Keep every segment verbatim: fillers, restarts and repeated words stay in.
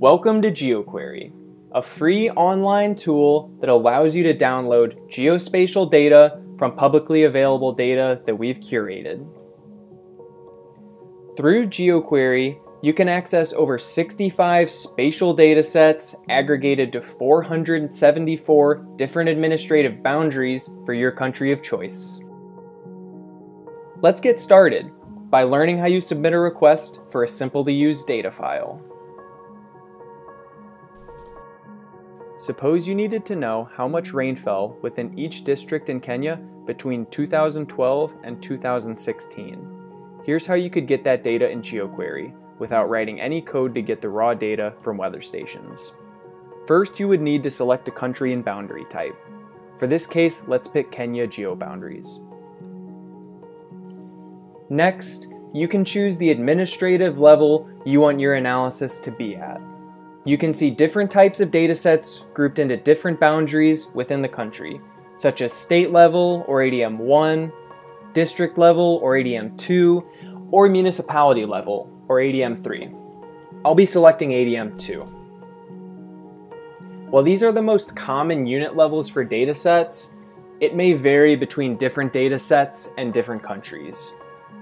Welcome to GeoQuery, a free online tool that allows you to download geospatial data from publicly available data that we've curated. Through GeoQuery, you can access over sixty-five spatial datasets aggregated to four hundred seventy-four different administrative boundaries for your country of choice. Let's get started by learning how you submit a request for a simple-to-use data file. Suppose you needed to know how much rain fell within each district in Kenya between two thousand twelve and two thousand sixteen. Here's how you could get that data in GeoQuery without writing any code to get the raw data from weather stations. First, you would need to select a country and boundary type. For this case, let's pick Kenya GeoBoundaries. Next, you can choose the administrative level you want your analysis to be at. You can see different types of datasets grouped into different boundaries within the country, such as state level or A D M one, district level or A D M two, or municipality level or A D M three. I'll be selecting A D M two. While these are the most common unit levels for datasets, it may vary between different datasets and different countries.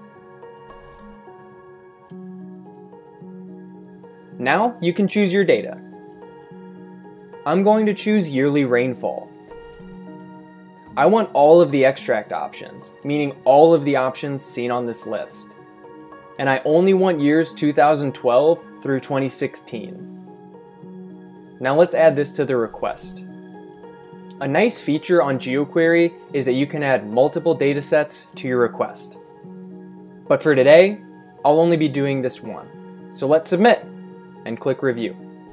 Now you can choose your data. I'm going to choose yearly rainfall. I want all of the extract options, meaning all of the options seen on this list. And I only want years two thousand twelve through twenty sixteen. Now let's add this to the request. A nice feature on GeoQuery is that you can add multiple datasets to your request. But for today, I'll only be doing this one. So let's submit and click Review.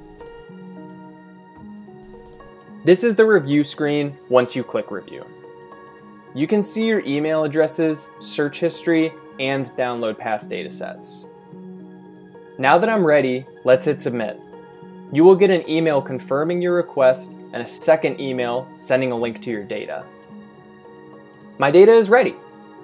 This is the review screen once you click Review. You can see your email addresses, search history, and download past datasets. Now that I'm ready, let's hit Submit. You will get an email confirming your request and a second email sending a link to your data. My data is ready.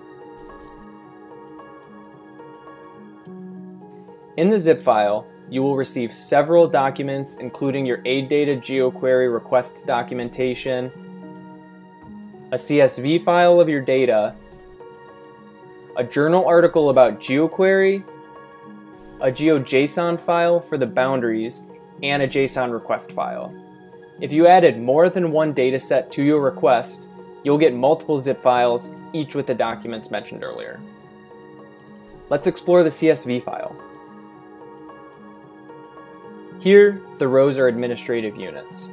In the zip file, you will receive several documents including your AidData GeoQuery request documentation, a C S V file of your data, a journal article about GeoQuery, a GeoJSON file for the boundaries, and a JSON request file. If you added more than one dataset to your request, you'll get multiple zip files, each with the documents mentioned earlier. Let's explore the C S V file. Here, the rows are administrative units.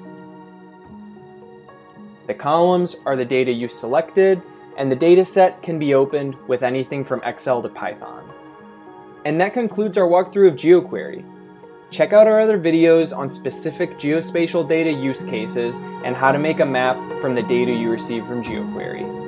The columns are the data you selected, and the dataset can be opened with anything from Excel to Python. And that concludes our walkthrough of GeoQuery. Check out our other videos on specific geospatial data use cases and how to make a map from the data you receive from GeoQuery.